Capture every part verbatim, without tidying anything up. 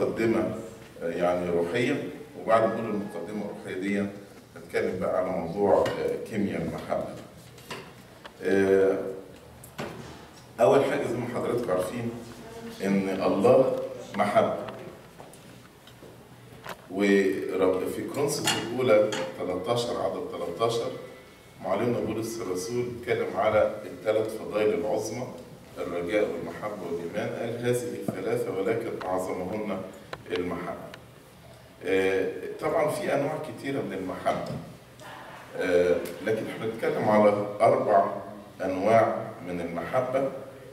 مقدمة يعني روحية، وبعد ما نقول المقدمة الروحية دي نتكلم بقى على موضوع كيمياء المحبة. أول حاجة زي ما حضراتكم عارفين إن الله محبة، وفي كورنثوس الأولى ثلاثة عشر عدد ثلاثة عشر معلمنا بولس الرسول اتكلم على الثلاث فضائل العظمى: الرجاء والمحبة والإيمان. قال هذه الثلاثة ولكن أعظمهن المحبة. طبعا في أنواع كثيرة من المحبة، لكن احنا بنتكلم على أربع أنواع من المحبة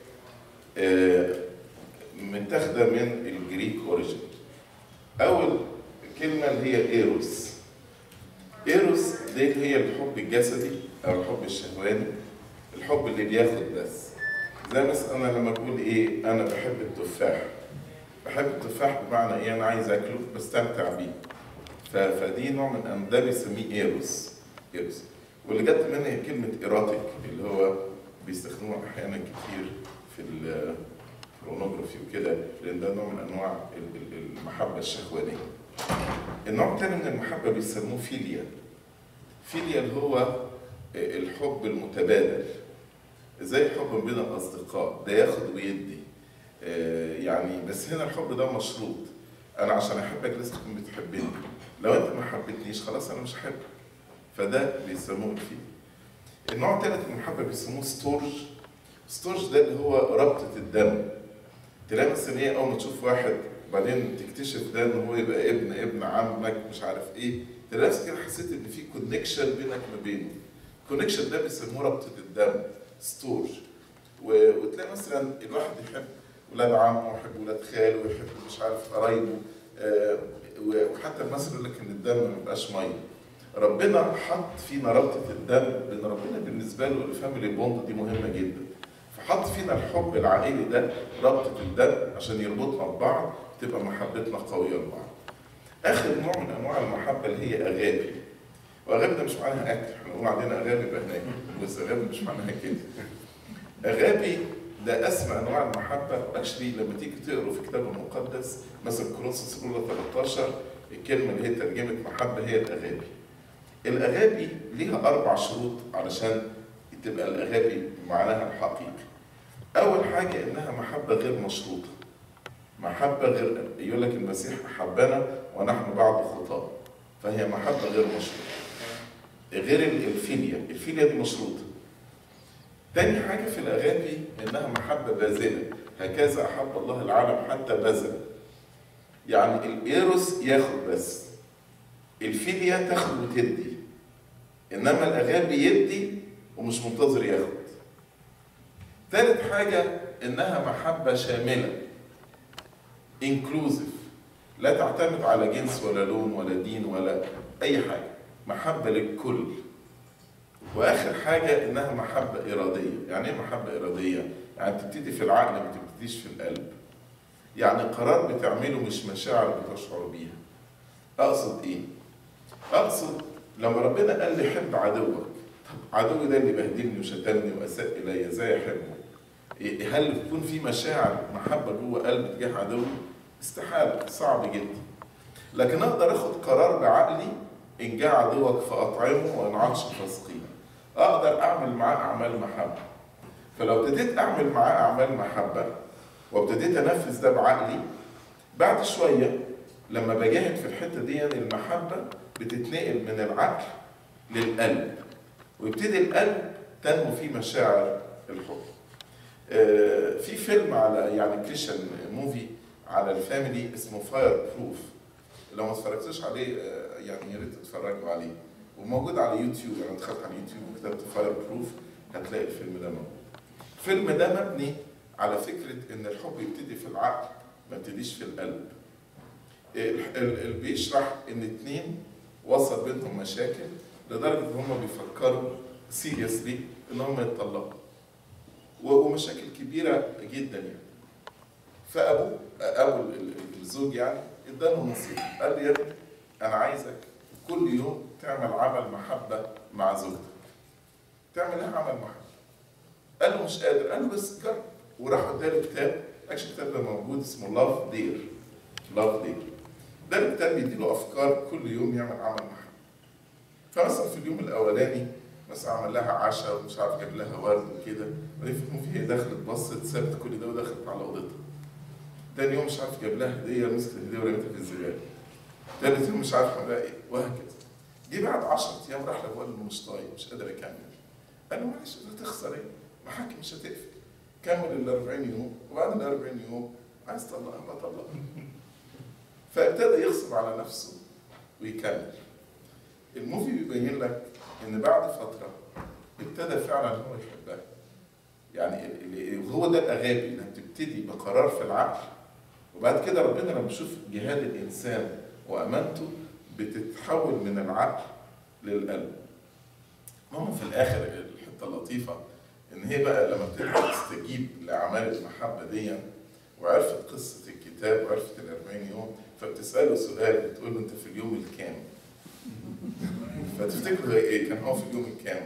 متاخدة من الجريك أوريجين. أول كلمة اللي هي إيروس. إيروس دي هي الحب الجسدي أو الحب الشهواني، الحب اللي بياخد بس. زي مثلا أنا لما أقول إيه أنا بحب التفاح، بحب التفاح بمعنى إيه أنا عايز أكله بستمتع بيه. فدي نوع من أن ده بيسميه إيروس. إيروس واللي جت منها هي كلمة إيروتيك اللي هو بيستخدموها أحيانا كتير في البورنوجرافي وكده، لأن ده نوع من أنواع المحبة الشهوانية. النوع الثاني من المحبة بيسموه فيليا. فيليا اللي هو الحب المتبادل، زي الحب بين الأصدقاء، ده ياخد ويدي يعني. بس هنا الحب ده مشروط، أنا عشان أحبك لازم تكون بتحبني، لو أنت ما حبيتنيش خلاص أنا مش هحبك. فده بيسموه الفيليا. النوع الثالث من المحبة بيسموه ستورج. ستورج ده اللي هو ربطة الدم. تلاقي مثلا ايه اول ما تشوف واحد وبعدين تكتشف ده ان هو يبقى ابن ابن عمك مش عارف ايه، تلاقي كده حسيت ان في كونكشن بينك ما بينه. الكونكشن ده بيسموه ربطة الدم، ستورج. وتلاقي مثلا الواحد يحب ولاد عمه ويحب ولاد خاله ويحب مش عارف قرايبه، وحتى المثل يقول لك ان الدم ما بيبقاش ميه. ربنا حط فينا ربطة الدم، لأن ربنا بالنسبة له الفاميلي بوند دي مهمة جدا. فحط فينا الحب العائلي ده ربطة الدم عشان يربطنا ببعض، تبقى محبتنا قوية لبعض. آخر نوع من أنواع المحبة اللي هي أغابي. وأغابي ده مش معناها أكل، احنا نقول عندنا أغابي يبقى هناك، بس أغابي مش معناها كده. أغابي ده أسمى أنواع المحبة. أكشلي لما تيجي تقروا في الكتاب المقدس مثلا كورنثوس الأولى ثلاثة عشر الكلمة اللي هي ترجمة محبة هي الأغابي. الأغابي ليها أربع شروط علشان تبقى الأغابي معناها الحقيقي. أول حاجة إنها محبة غير مشروطة. محبة غير، يقول لك المسيح أحبنا ونحن بعد خطاة، فهي محبة غير مشروطة. غير الفيليا، الفيليا دي مشروطة. تاني حاجة في الأغابي إنها محبة باذلة، هكذا أحب الله العالم حتى بذل. يعني الإيروس ياخد بس، الفيليا تاخد وتدي، إنما الأغابي يدي ومش منتظر ياخد. ثالث حاجة إنها محبة شاملة، inclusive، لا تعتمد على جنس ولا لون ولا دين ولا أي حاجة، محبة للكل. وآخر حاجة إنها محبة إرادية. يعني إيه محبة إرادية؟ يعني بتبتدي في العقل ما بتبتديش في القلب. يعني قرار بتعمله مش مشاعر بتشعر بيها. أقصد إيه؟ أقصد لما ربنا قال لي حب عدوك، طب عدوي ده اللي بهدلني وشتمني وأساء إلي إزاي أحبه؟ هل تكون في مشاعر محبة جوه قلب تجاه عدوي؟ استحالة، صعب جدا. لكن أقدر أخد قرار بعقلي إن جاء عدوك فأطعمه وإن عطش فاسقيه. أقدر أعمل معاه أعمال محبة. فلو ابتديت أعمل معاه أعمال محبة وابتديت أنفذ ده بعقلي، بعد شوية لما بجاهد في الحتة دي المحبة بتتنقل من العقل للقلب، ويبتدي القلب تنمو فيه مشاعر الحب. آه في فيلم على يعني كريشن موفي على الفاميلي اسمه فاير بروف. لو ما اتفرجتوش عليه آه يعني يا ريت تتفرجوا عليه، وموجود على يوتيوب. انا دخلت على اليوتيوب وكتبت فاير بروف هتلاقي الفيلم ده موجود. الفيلم ده مبني على فكرة ان الحب يبتدي في العقل ما يبتديش في القلب. اللي بيشرح ان اتنين وصل بينهم مشاكل لدرجة ان هم بيفكروا سيريسلي ان هم يتطلقوا، ومشاكل كبيرة جدا يعني. فابو ابو الزوج يعني اداله نصيحة، قال لي يا ابني انا عايزك كل يوم تعمل عمل محبة مع زوجتك. تعمل ايه عمل محبة؟ قال له مش قادر. قال له بس جرب. وراح اداله كتاب، اكشن الكتاب ده موجود اسمه لاف دير. لاف داي. ده الكتاب بيديله افكار كل يوم يعمل عمل محبه. فمثلا في اليوم الاولاني مثلا عمل لها عشاء ومش عارف جاب لها ورد وكده، وبعدين في الموفي هي دخلت بصت سابت كل ده ودخلت على اوضتها. تاني يوم مش عارف جاب لها هديه، مسكت الهديه ورميتها في الزباله. تالت يوم مش عارف عملها ايه، وهكذا. جه بعد عشرة ايام راح له وقال له مش طايق مش قادر اكمل. قال له معلش هتخسر ايه؟ محاكم مش هتقفل. كمل ال أربعين يوم، وبعد ال أربعين يوم عايز تطلقها ما طلقها. فابتدى يغصب على نفسه ويكمل. الموفي بيبين لك ان بعد فتره ابتدى فعلا هو يحبها. يعني وهو ده الاغابي، انك تبتدي بقرار في العقل، وبعد كده ربنا لما يشوف جهاد الانسان وامانته بتتحول من العقل للقلب. المهم في الاخر الحته اللطيفه ان هي بقى لما ابتدت تستجيب لاعمال المحبه دي وعرفت قصه الكتاب وعرفت ال أربعين يوم، فبتساله سؤال بتقول له انت في اليوم الكام؟ فتفتكروا ايه؟ كان هو في اليوم الكام؟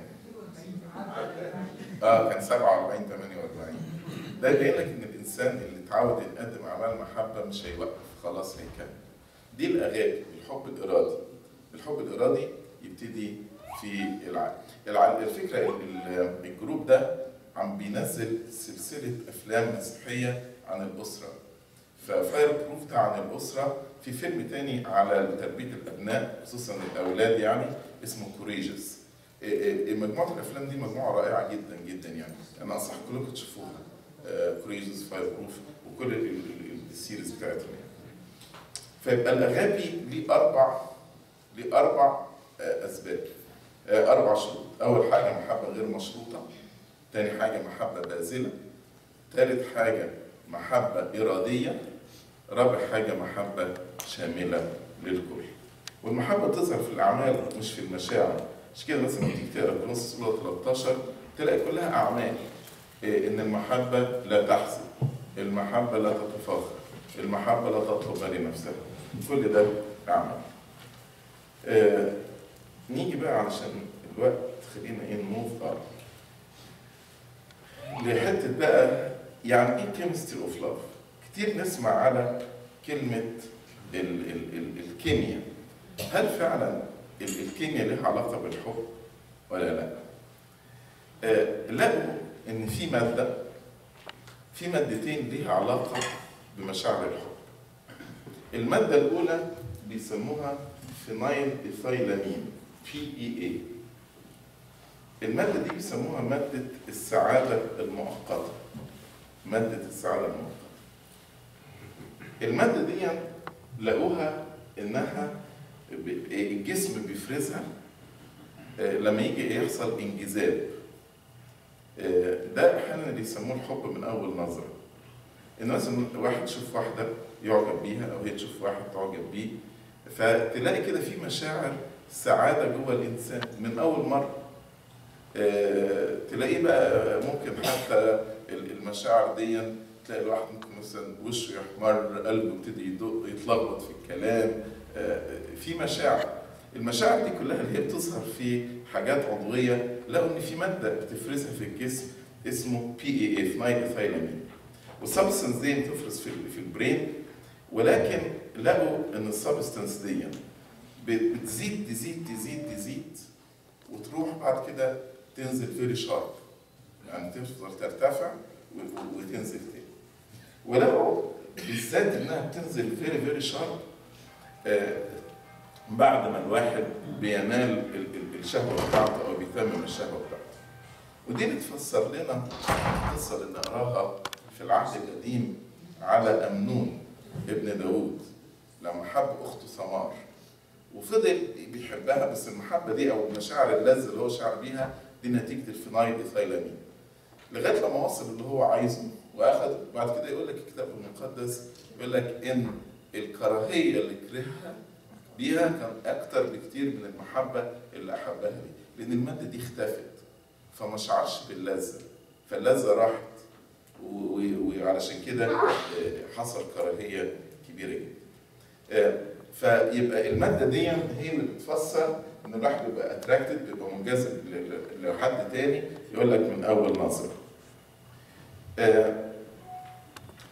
اه كان سبعة وأربعين ثمانية وأربعين. ده يبين لك ان الانسان اللي اتعود يقدم اعمال محبه مش هيوقف، خلاص هيكمل. دي الاغابي، الحب الارادي. الحب الارادي يبتدي في العقل. العقل الفكره الجروب ده عم بينزل سلسله افلام مسيحيه عن الاسره. ففاير بروف ده عن الاسره، في فيلم تاني على تربيه الابناء خصوصا الاولاد يعني اسمه كوريجس. مجموعه الافلام دي مجموعه رائعه جدا جدا يعني، انا انصح كلكم تشوفوها. كوريجس، فاير بروف، وكل السيريز بتاعتهم يعني. فيبقى الاغابي ليه اربع ليه اربع اسباب، اربع شروط. اول حاجه محبه غير مشروطه، ثاني حاجه محبه باذله، ثالث حاجه محبه اراديه، رابع حاجه محبه شامله للكل. والمحبه تظهر في الاعمال مش في المشاعر. مش كده مثلا تيجي تقرا في نص سوره ثلاثة عشر تلاقي كلها اعمال. ان المحبه لا تحزن، المحبه لا تتفاخر، المحبه لا تطلب لنفسها، كل ده اعمال. آه نيجي بقى علشان الوقت خلينا ايه نموف اب لحته بقى يعني ايه كيمستري اوف لاف. كتير نسمع على كلمه ال ال ال الكيمياء. هل فعلا الكيمياء لها علاقه بالحب ولا لا؟ آه لقوا ان في ماده في مادتين ليها علاقه بمشاعر الحب. الماده الاولى بيسموها فينايل ايثايلامين بي اي اي. الماده دي بيسموها ماده السعاده المؤقته. ماده السعاده المؤقته. الماده دي لقوها انها الجسم بيفرزها لما يجي يحصل انجذاب. ده احيانا اللي يسموه الحب من اول نظره. ان مثلا واحد يشوف واحده يعجب بيها او هي تشوف واحد تعجب بيه، فتلاقي كده في مشاعر سعاده جوه الانسان من اول مره. اه تلاقيه بقى ممكن حتى المشاعر دي تلاقي الواحد ممكن مثلا وشه يحمر، قلبه يبتدي يدق، يتلخبط في الكلام. اه في مشاعر. المشاعر دي كلها اللي هي بتظهر في حاجات عضويه، لقوا ان في ماده بتفرزها في الجسم اسمه بي اي اي فينايل ايثايلامين. والسبستنس دي بتفرز في في البرين، ولكن لقوا ان السبستنس دي بتزيد تزيد تزيد تزيد وتروح بعد كده تنزل فيري شارب، يعني تفضل ترتفع وتنزل تاني. ولقوا بالذات انها بتنزل فيري فيري شارب بعد ما الواحد بينال الشهوه بتاعته او بيتمم الشهوه بتاعته. ودي بتفسر لنا القصه اللي نقراها في العهد القديم على أمنون ابن داود لما حب أخته ثمار وفضل بيحبها، بس المحبة دي أو المشاعر اللذة اللي هو شعر بيها دي نتيجة الفينايل ايثايلامين، لغاية لما وصل اللي هو عايزه وأخذ. بعد كده يقول لك الكتاب المقدس يقول لك إن الكراهية اللي كرهها بيها كان أكتر بكتير من المحبة اللي أحبها دي، لأن المادة دي اختفت فما شعرش باللذة، فاللذة راحت، وعلشان كده حصل كراهيه كبيره جدا. فيبقى الماده دي هي اللي بتفسر ان الواحد بيبقى اتراكتد، بيبقى منجذب لحد تاني يقول لك من اول نظره.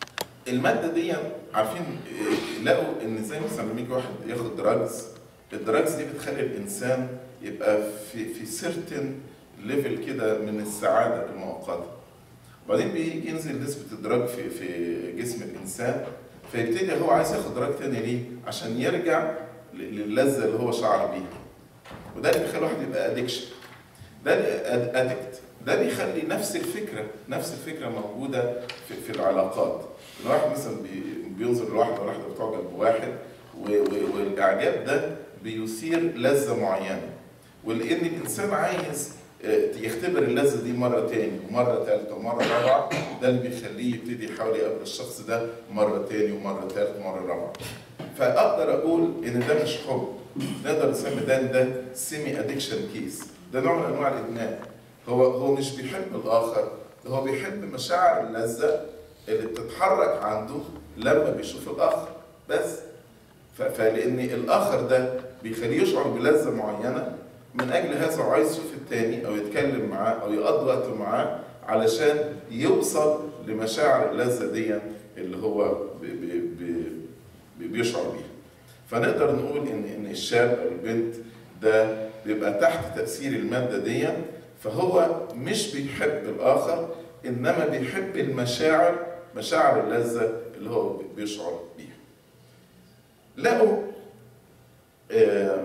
الماده دي عارفين لقوا ان زي مثلا لما يجي واحد ياخد دراجز، الدراجز دي بتخلي الانسان يبقى في في سيرتن ليفل كده من السعاده المؤقته. وبعدين بيجي ينزل نسبه الدراج في في جسم الانسان، فيبتدي هو عايز ياخد دراج تاني ليه؟ عشان يرجع للذه اللي هو شعر بيها. وده اللي بيخلي الواحد يبقى ادكشن. ده ادكت، ده بيخلي نفس الفكره نفس الفكره موجوده في, في العلاقات. الواحد مثلا بينظر لواحده وواحده بتعجب بواحد، والاعجاب ده بيثير لذه معينه، ولان الانسان عايز يختبر اللذه دي مره تاني ومره ثالثه ومره رابعه، ده اللي بيخليه يبتدي يحاول يقابل الشخص ده مره تاني ومره ثالثه ومره رابعه. فاقدر اقول ان ده مش حب، نقدر نسمي ده ده سيمي ادكشن كيس، ده نوع من انواع الادمان. هو هو مش بيحب الاخر، هو بيحب مشاعر اللذه اللي بتتحرك عنده لما بيشوف الاخر بس. فلان الاخر ده بيخليه يشعر بلذه معينه، من اجل هذا هو عايز يشوف التاني او يتكلم معاه او يقضي وقته معاه علشان يوصل لمشاعر اللذه دي اللي هو بي بي بي بيشعر بيها. فنقدر نقول ان ان الشاب او البنت ده بيبقى تحت تاثير الماده دي، فهو مش بيحب الاخر، انما بيحب المشاعر، مشاعر اللذه اللي هو بيشعر بيها. لقوا آه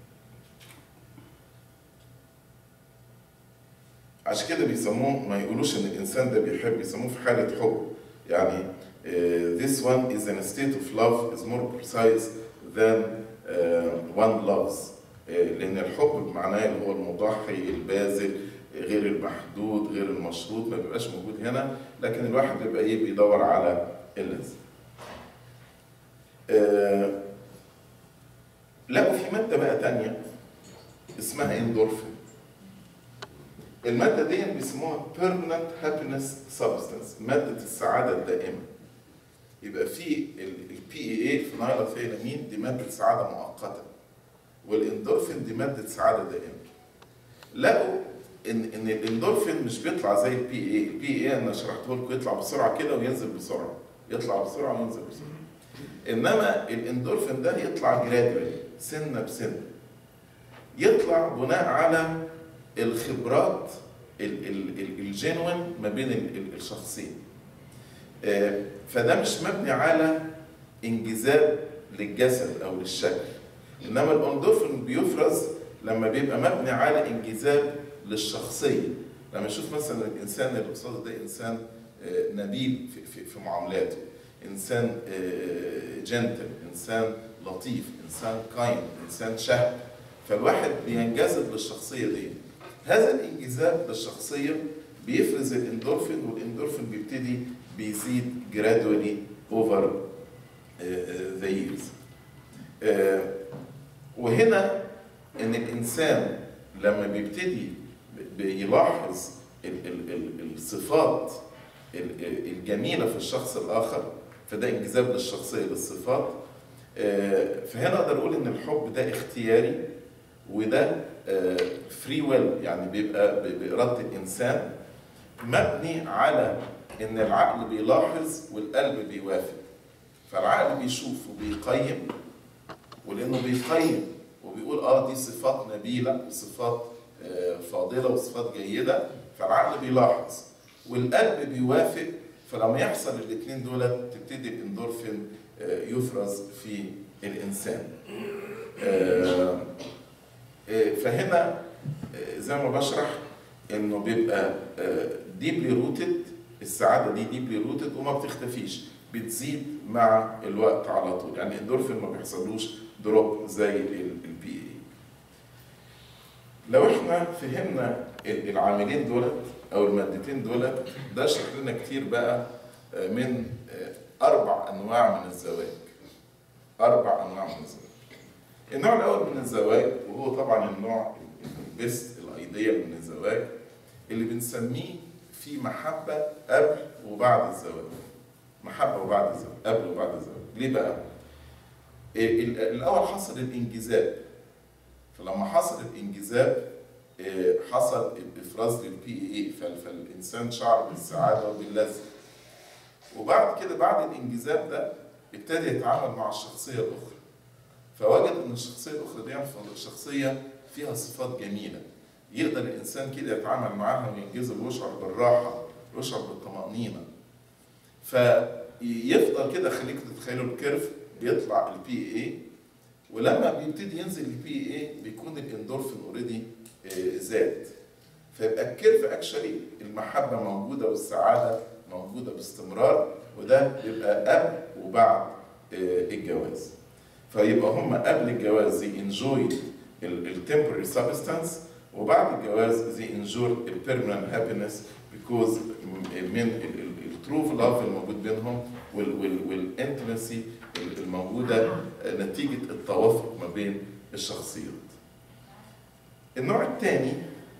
عشان كده بيسموه، ما يقولوش ان الانسان ده بيحب، يسموه في حاله حب. يعني uh, this one is in a state of love is more precise than uh, one loves. uh, لان الحب بمعناه اللي هو المضحي الباذل غير المحدود غير المشروط ما بيبقاش موجود هنا، لكن الواحد بيبقى ايه بيدور على اللذة. uh, لقوا في ماده بقى تانية اسمها اندورفين. المادة دي بيسموها permanent happiness substance، مادة السعادة الدائمة. يبقى في ال بي إي إيه الفينايلثيلامين دي مادة سعادة مؤقتة، والاندورفين دي مادة سعادة دائمة. لقوا إن إن الاندورفين مش بيطلع زي البي إي إيه، البي إي إيه أنا شرحته لكم يطلع بسرعة كده وينزل بسرعة، يطلع بسرعة وينزل بسرعة. إنما الاندورفين ده يطلع جرادولي سنة بسنة، يطلع بناء على الخبرات الجينوين ما بين الشخصين. فده مش مبني على انجذاب للجسد او للشكل، انما الاندورفين بيفرز لما بيبقى مبني على انجذاب للشخصيه. لما نشوف مثلا الانسان اللي قصاده ده انسان نبيل في في معاملاته، انسان جنتل، انسان لطيف، انسان كايند، انسان شهم، فالواحد بينجذب للشخصيه دي. هذا الانجذاب للشخصيه بيفرز الاندورفين، والاندورفين بيبتدي بيزيد gradually over the years. وهنا ان الانسان لما بيبتدي بيلاحظ الصفات الجميله في الشخص الاخر، فده انجذاب للشخصيه للصفات. فهنا اقدر اقول ان الحب ده اختياري، وده فري ويل، يعني بيبقى بإرادة الإنسان، مبني على إن العقل بيلاحظ والقلب بيوافق. فالعقل بيشوف وبيقيم، ولأنه بيقيم وبيقول آه دي صفات نبيلة وصفات فاضلة وصفات جيدة، فالعقل بيلاحظ والقلب بيوافق. فلما يحصل الاثنين دول تبتدي الاندورفين يفرز في الإنسان. فهنا زي ما بشرح انه بيبقى ديبلي روتد، السعاده دي ديبلي روتد وما بتختفيش، بتزيد مع الوقت على طول. يعني الاندورفين ما بيحصلوش دروب زي البي اي. لو احنا فهمنا العاملين دولت او المادتين دولت، ده شرح لنا كتير بقى من اربع انواع من الزواج. اربع انواع من الزواج. النوع الاول من الزواج، وهو طبعا النوع البيست الايديال من الزواج، اللي بنسميه في محبه قبل وبعد الزواج. محبه وبعد الزواج، قبل وبعد الزواج. ليه بقى؟ الاول حصل الانجذاب، فلما حصل الانجذاب حصل افراز للبي اي اي، فالانسان شعر بالسعاده وباللذه. وبعد كده بعد الانجذاب ده ابتدى يتعامل مع الشخصيه الاخرى، فوجد ان الشخصيه الاخرى دي شخصيه فيها صفات جميله، يقدر الانسان كده يتعامل معاها وينجذب ويشعر بالراحه ويشعر بالطمانينه. فيفضل كده، خليكم تتخيلوا الكيرف بيطلع البي اي، ولما بيبتدي ينزل البي اي بيكون الاندورفين اوريدي زاد، فيبقى الكيرف اكشلي المحبه موجوده والسعاده موجوده باستمرار، وده بيبقى قبل وبعد الجواز. فيبقى هم قبل الجواز زي انجوي التمبرري سبستانس، وبعد الجواز زي انجوي البيرمننت هابينس بيكوز من الترو لاف الموجود بينهم والانتمسي الموجوده نتيجه التوافق ما بين الشخصيات. النوع الثاني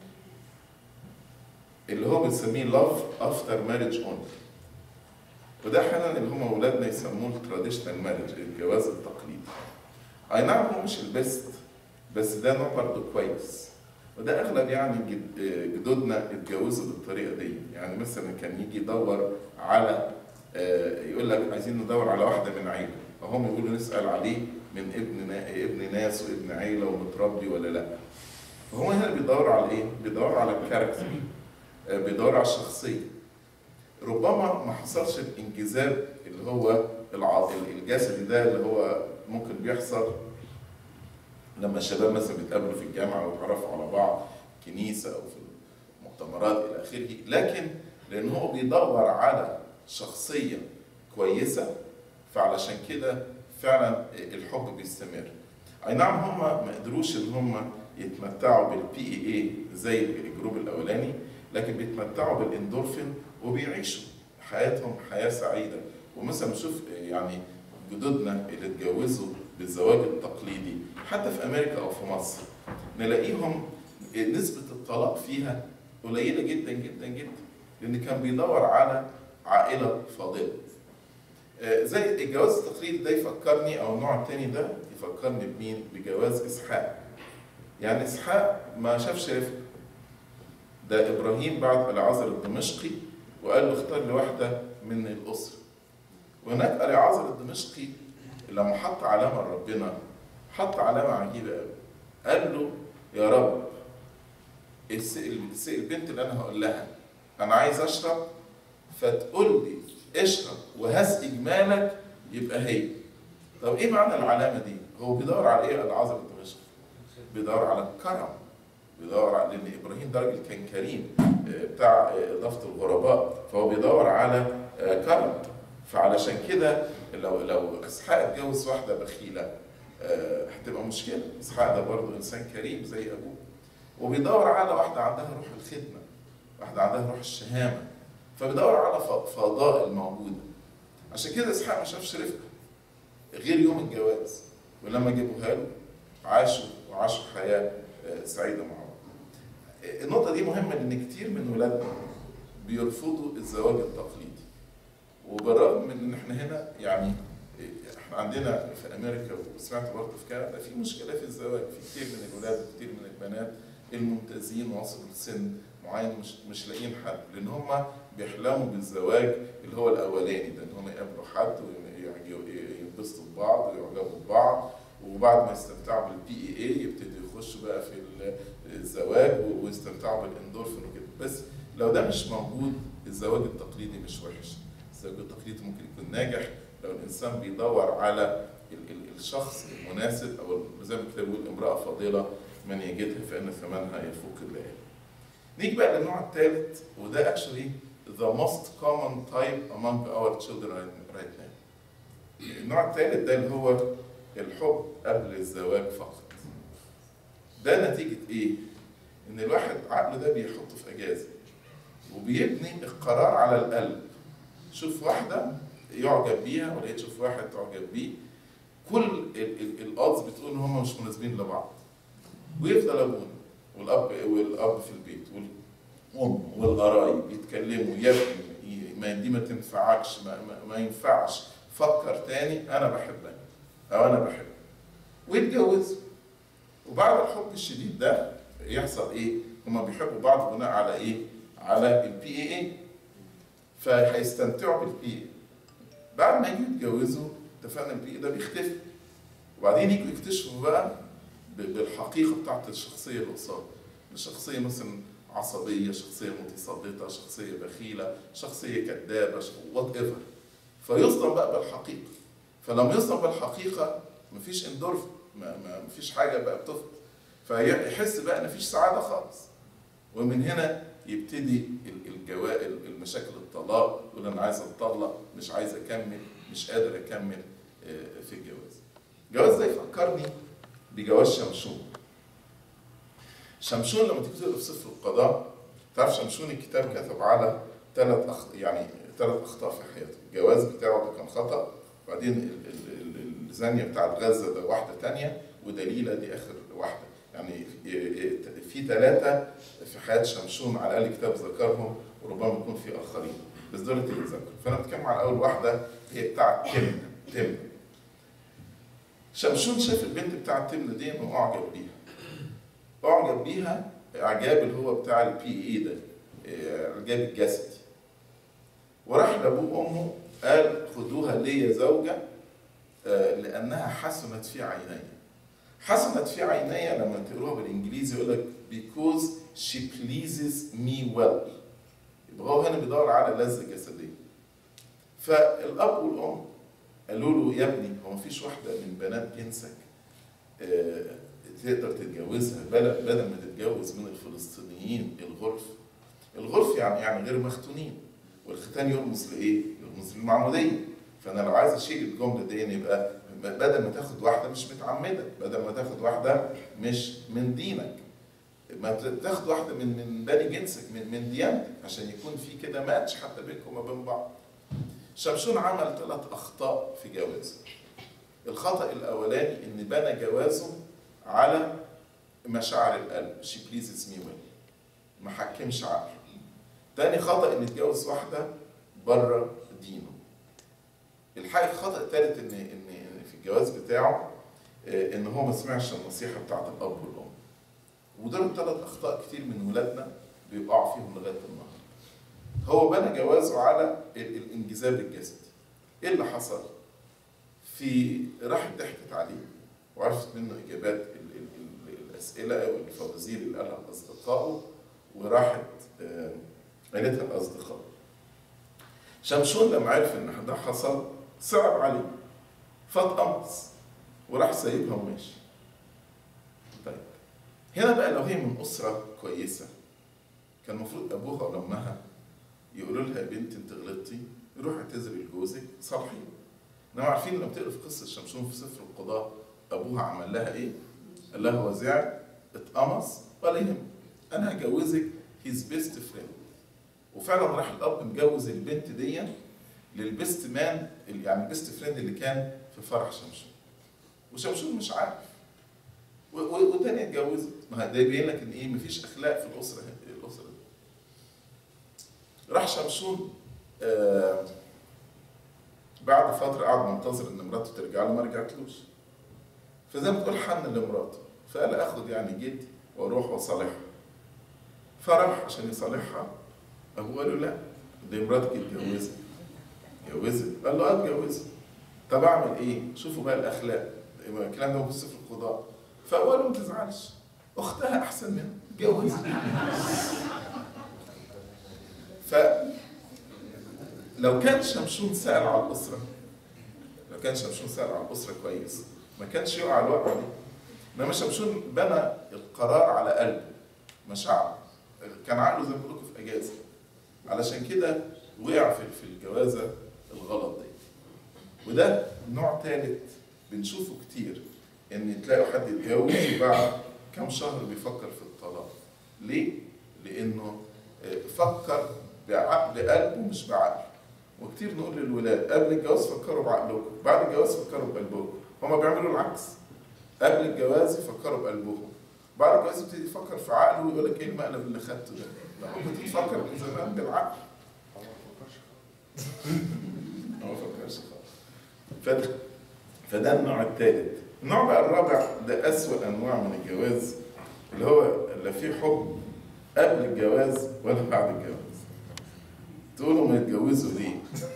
اللي هو بنسميه لاف افتر ماريج اونلي، وده احيانا اللي هم اولادنا يسموه التراديشنال ماريج، الجواز التقليدي. اي نعم هو مش البيست، بس ده نوع برضه كويس، وده اغلب يعني جد جدودنا اتجوزوا بالطريقه دي. يعني مثلا كان يجي يدور على يقول لك عايزين ندور على واحده من عيله، فهم يقولوا نسال عليه من ابن ابن ناس وابن عيله ومتربي ولا لا. فهو هنا بيدور على ايه؟ بيدور على الكاركتر، بيدور على الشخصيه. ربما ما حصلش الانجذاب اللي هو الجسدي ده اللي هو ممكن بيحصل لما الشباب مثلا بيتقابلوا في الجامعه ويتعرفوا على بعض كنيسه او في المؤتمرات الى اخره، لكن لان هو بيدور على شخصيه كويسه، فعلشان كده فعلا الحب بيستمر. اي نعم هم ما قدروش ان هم يتمتعوا بالبي اي اي زي الجروب الاولاني، لكن بيتمتعوا بالاندورفين وبيعيشوا حياتهم حياه سعيده. ومثلا نشوف يعني جدودنا اللي اتجوزوا بالزواج التقليدي حتى في امريكا او في مصر، نلاقيهم نسبه الطلاق فيها قليله جدا جدا جدا، لان كان بيدور على عائله فاضله. زي الجواز التقليدي ده يفكرني، او النوع الثاني ده يفكرني بمين؟ بجواز اسحاق. يعني اسحاق ما شافش رفقه، ده ابراهيم بعت العازر الدمشقي وقال له اختار لي واحده من الاسره. وهناك العازر الدمشقي لما حط علامه لربنا حط علامه عجيبه قوي، قال له يا رب البنت اللي انا هقول لها انا عايز اشرب، فتقول لي اشرب وهسقي جمالك يبقى هي. طب ايه معنى العلامه دي؟ هو بيدور على ايه العازر الدمشقي؟ بيدور على الكرم، بيدور على لان ابراهيم ده راجل كان كريم بتاع اضافه الغرباء، فهو بيدور على كرم. فعلشان كده لو لو اسحاق اتجوز واحده بخيله هتبقى مشكله. اسحاق ده برضه انسان كريم زي ابوه، وبيدور على واحده عندها روح الخدمه، واحده عندها روح الشهامه، فبيدور على فضائل موجوده. عشان كده اسحاق ما شافش رفقه غير يوم الجواز، ولما جابوها له عاشوا وعاشوا حياه سعيده مع بعض. النقطه دي مهمه لان كتير من ولادنا بيرفضوا الزواج التقليدي، وبالرغم من ان احنا هنا يعني احنا عندنا في امريكا وسمعت برضه في كندا في مشكله في الزواج، في كتير من الولاد وكتير من البنات الممتازين وصلوا لسن معين مش مش لاقيين حد، لان هم بيحلموا بالزواج اللي هو الاولاني ده، ان هم يقابلوا حد وينبسطوا ببعض ويعجبوا ببعض، وبعد ما يستمتعوا بالبي اي اي يبتدوا يخشوا بقى في الزواج ويستمتعوا بالاندورفين وكده. بس لو ده مش موجود الزواج التقليدي مش وحش، الزواج التقليدي ممكن يكون ناجح لو الانسان بيدور على الشخص المناسب، او زي ما الكتاب بيقول امراه فاضله من يجدها فان ثمنها يفوق الليالي. نيجي بقى للنوع الثالث، وده actually the most common type among our children right now. النوع الثالث ده اللي هو الحب قبل الزواج فقط. ده نتيجة ايه؟ ان الواحد عقله ده بيحطه في اجازة وبيبني القرار على القلب. شوف واحدة يعجب بيها ولا تشوف واحد تعجب بيه، كل الodds بتقول ان هم مش مناسبين لبعض، ويفضل ابونا والاب والاب في البيت والام والقرايب يتكلموا يا ابني ما دي ما تنفعكش، ما, ما, ما ينفعش، فكر تاني انا بحبك او انا بحبك، ويتجوزوا. وبعد الحب الشديد ده يحصل ايه؟ هما بيحبوا بعض بناء على ايه؟ على البي اي اي، فهيستمتعوا بالبي اي. بعد ما يجوا يتجوزوا اتفقنا البيئي ده بيختفي، وبعدين يجوا يكتشفوا بقى بالحقيقه بتاعت الشخصيه اللي قصاد، الشخصيه مثلا عصبيه، شخصيه متسلطه، شخصيه بخيله، شخصيه كذابه، وات ايفر، فيصدم بقى بالحقيقه. فلما يصدم بالحقيقه مفيش اندورفين، مفيش حاجه بقى بتفضل، فيحس بقى ان مفيش سعاده خالص. ومن هنا يبتدي الجوائل، المشاكل، الطلاق، يقول انا عايز اتطلق، مش عايز اكمل، مش قادر اكمل في الجواز. الجواز ده يفكرني بجواز شمشون. شمشون لما تيجي تقرا في سفر القضاء، تعرف شمشون الكتاب كتب على ثلاث أخ... يعني ثلاث اخطاء في حياته. الجواز بتاعه ده كان خطا، وبعدين الزانيه بتاعت غزه ده واحده ثانيه، ودليله دي اخر واحده. يعني في ثلاثه في حياه شمشون على الاقل الكتاب ذكرهم، وربما يكون في اخرين، بس دول اللي ذكروا. فانا بتكلم على اول واحده هي بتاعت تمنه. تمنه شمشون شاف البنت بتاعت تمنه دي واعجب بيها. اعجب بيها اعجاب اللي هو بتاع البي اي ده، اعجاب الجسدي. وراح لابوه وامه قال خدوها لي زوجه لانها حسنت في عيني. حسنت في عيني لما تقروها بالانجليزي يقول لك because she pleases me well. يبقى هو هنا بيدور على لذة جسدية. فالاب والام قالوا له يا ابني هو مفيش واحده من بنات جنسك تقدر تتجوزها بدل ما تتجوز من الفلسطينيين الغرف. الغرف يعني يعني غير مختونين، والختان يرمز لايه؟ يرمز للمعموديه. فانا لو عايز اشيل الجمله دي يبقى بدل ما تاخد واحده مش متعمده، بدل ما تاخد واحده مش من دينك، ما تاخد واحده من من بني جنسك، من من ديانتك، عشان يكون في كده ماتش حتى بينكم وبين بعض. شمشون عمل ثلاث اخطاء في جوازه. الخطا الاولاني ان بنى جوازه على مشاعر القلب، شي بليزز مي ويل، ما حكمش عقله. تاني خطا ان اتجوز واحده بره دينه. الحقيقه الخطا الثالث ان ان في الجواز بتاعه ان هو ما سمعش النصيحه بتاعت الاب والام. ودول ثلاث اخطاء كتير من ولادنا بيقعوا فيهم لغايه النهارده. هو بنى جوازه على الانجذاب الجسدي. ايه اللي حصل؟ في راحت ضحكت عليه وعرفت منه اجابات الاسئله او الفوازير اللي قالها لاصدقائه، وراحت قالتها لاصدقائه. شمشون لما عرف ان ده حصل صعب عليه، فاتقمص وراح سايبها وماشي. طيب هنا بقى لو هي من اسره كويسه كان المفروض ابوها او امها يقولوا لها يا بنت انت غلطتي، روحي اعتذري لجوزك صالحيه. انما عارفين لما تقرا في قصه شمشون في سفر القضاء ابوها عمل لها ايه؟ قال لها هو زعل، اتقمص، ولا يهمك انا هجوزك هيز بيست فريند. وفعلا راح الاب مجوز البنت دي للبيست مان، يعني البيست فريند اللي كان في فرح شمشون. وشمشون مش عارف، وتانية اتجوزت. ما ده يبين لك ان ايه؟ مفيش اخلاق في الاسره الاسره دي. راح شمشون آه بعد فتره قعد منتظر ان مراته ترجع له، ما رجعتلوش. فزي ما تقول حن لمراته، فقال اخد يعني جدي واروح واصالحها. فراح عشان يصالحها، ابوه قال له لا دي مراتك اتجوزت. اتجوزت؟ قال له اه اتجوزت. طب اعمل ايه؟ شوفوا بقى الاخلاق، الكلام ده في سفر القضاء. فابوه قال له ما تزعلش، اختها احسن منها، اتجوزت. ف لو كان شمشون سأل على الاسره، لو كان شمشون سأل على الاسره كويس ما كانش يقع الوقعه دي. انما شمشون بنى القرار على قلبه، مشاعره، كان عقله زي ما بقول لكم في اجازه. علشان كده وقع في في الجوازه الغلط دي. وده نوع ثالث بنشوفه كتير، ان تلاقوا حد يتجوز وبعد كام شهر بيفكر في الطلاق. ليه؟ لانه فكر بقلبه مش بعقله. وكتير نقول للولاد قبل الجواز فكروا بعقلكم، بعد الجواز فكروا بقلبكم. هما بيعملوا العكس، قبل الجواز يفكروا بقلبهم، بعد الجواز يبتدي يفكر في عقله ويقول لك ايه المقلب اللي خدته ده؟ لما كنت تفكر من زمان بالعقل. هو ما فكرش خالص. هو ما فكرش خالص. فده فده النوع الثالث. النوع بقى الرابع ده أسوأ أنواع من الجواز، اللي هو لا فيه حب قبل الجواز ولا بعد الجواز. تقولوا ما يتجوزوا ليه؟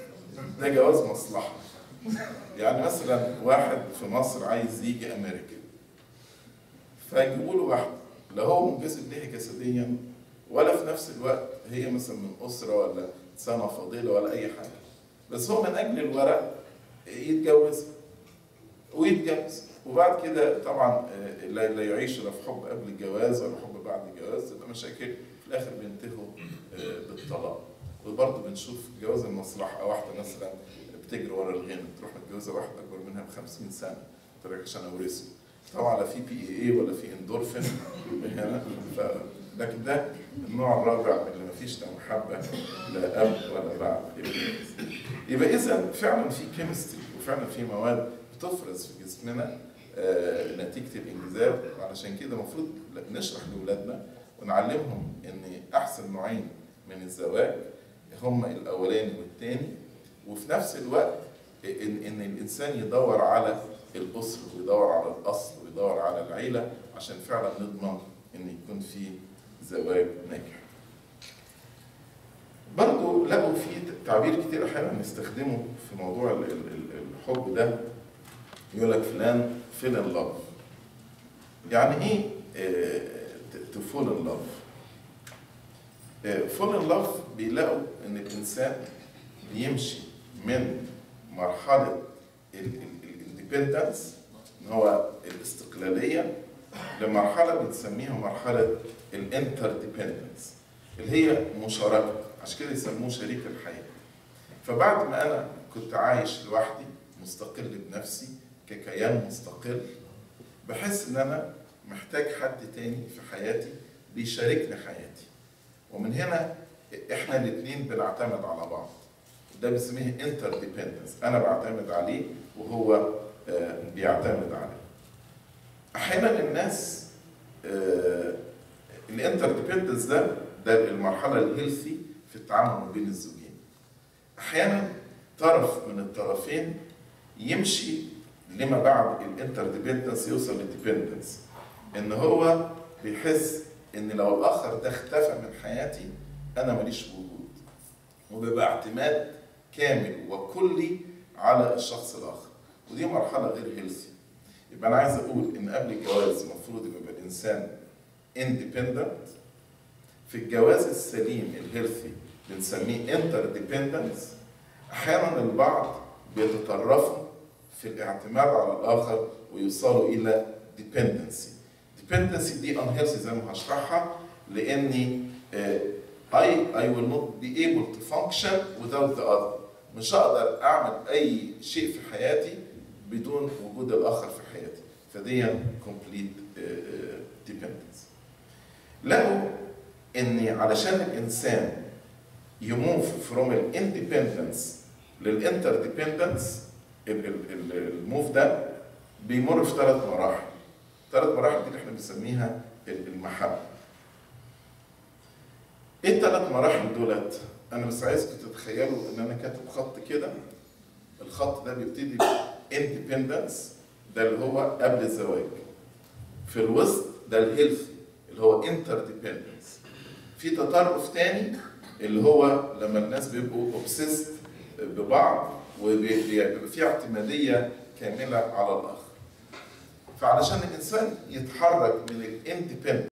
ده جواز مصلحة. يعني مثلا واحد في مصر عايز يجي أمريكا، فيجيبوا له واحدة لا هو منجذب ليها جسديا ولا في نفس الوقت هي مثلا من أسرة ولا سنة فاضلة ولا أي حاجة، بس هو من أجل الورق يتجوز ويتجوز، وبعد كده طبعا لا يعيش لا في حب قبل الجواز ولا حب بعد الجواز، تبقى مشاكل في الآخر بينتهوا بالطلاق. وبرضه بنشوف جواز المصلحة، واحدة مثلا بتجري ورا الغنى تروح متجوزة واحد أكبر منها بخمسين سنة تقول عشان أورثه، طبعا لا في بي اي اي ولا في اندورفين هنا، لكن ده النوع الرابع اللي ما فيش لا محبه لا اب ولا بعد. يبقى اذا فعلا في كيمستري وفعلا في مواد بتفرز في جسمنا آه نتيجه الانجذاب، وعلشان كده المفروض نشرح لاولادنا ونعلمهم ان احسن نوعين من الزواج هما الاولاني والثاني، وفي نفس الوقت ان ان الانسان يدور على الاسره ويدور على الاصل ويدور على العيله عشان فعلا نضمن ان يكون في زواج ناجح. برضه لقوا في تعبير كتير احيانا نستخدمه في موضوع الحب ده، يقول لك فلان فيل ان لاف. يعني ايه تفول ان لاف؟ فول ان لاف بيلاقوا ان الانسان بيمشي من مرحله الاندبندنس ان هو الاستقلاليه لمرحله بنسميها مرحله الانترديبندنس اللي هي مشاركه، عشان كده يسموه شريك الحياه. فبعد ما انا كنت عايش لوحدي مستقل بنفسي ككيان مستقل، بحس ان انا محتاج حد تاني في حياتي بيشاركني حياتي، ومن هنا احنا الاثنين بنعتمد على بعض، ده بنسميه انترديبندنس، انا بعتمد عليه وهو بيعتمد عليه. احيانا الناس الانترديبندنس ده ده المرحله الهيلثي في التعامل ما بين الزوجين. احيانا طرف من الطرفين يمشي لما بعد الانترديبندنس يوصل للديبندنس، ان هو بيحس ان لو الاخر ده اختفى من حياتي انا ماليش وجود، وبيبقى اعتماد كامل وكلي على الشخص الاخر، ودي مرحله غير هيلثي. يبقى انا عايز اقول ان قبل الجواز المفروض يبقى الانسان اندبندنت. في الجواز السليم الهيلثي بنسميه انترديبندنس. احيانا البعض بيتطرفوا في الاعتماد على الاخر ويوصلوا الى ديبندنسي. ديبندنسي دي unhealthy زي ما هشرحها، لاني I I will not be able to function without the other. مش هقدر اعمل اي شيء في حياتي بدون وجود الاخر في حياتي، فدي complete dependence. لقوا ان علشان الانسان يموف from الاندبندنس للانترديبندنس، الموف ده بيمر في ثلاث مراحل. ثلاث مراحل دي اللي احنا بنسميها المحبه. ايه الثلاث مراحل دولت؟ انا بس عايزكم تتخيلوا ان انا كاتب خط كده، الخط ده بيبتدي باندبندنس ده اللي هو قبل الزواج، في الوسط ده الهيلثي اللي هو انترديبندنس، في تطرف تاني اللي هو لما الناس بيبقوا اوبسيست ببعض وبيبقى في اعتماديه كامله على الاخر. فعلشان الانسان يتحرك من الاندبندنس